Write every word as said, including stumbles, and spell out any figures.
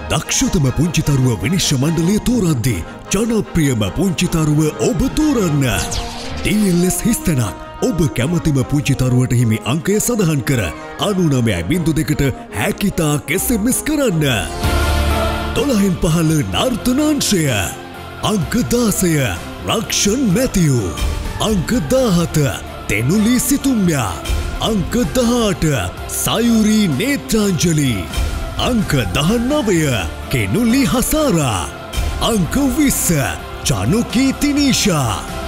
දක්ෂතම පුංචිතරුව විනිශ්චය මණ්ඩලය තෝරද්දී ජනප්‍රියම පුංචිතරුව ඔබ තෝරන්න. ඩී එල් එස් හිස්තැනක් ඔබ කැමතිම පුංචිතරුවට හිමි අංකය සඳහන් කර අනූනමයයි බිංදු දෙකට හැකිතාක් එස් එම් එස් කරන්න. දොළහෙන් පහළ නර්තනාංශය අංක දාසය රක්ෂන් මැතිව් අංක දාහත තෙනුලි සිතුම්යා අංක දහඅට සයුරි නේත්‍රාංජලි අංක දහනවය කෙනුලි හසාරා අංක විස්ස චනුකී තිනීෂා